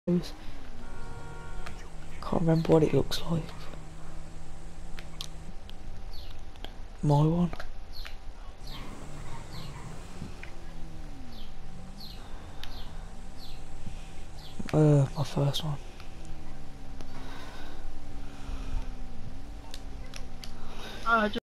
Can't remember what it looks like. My one. My first one.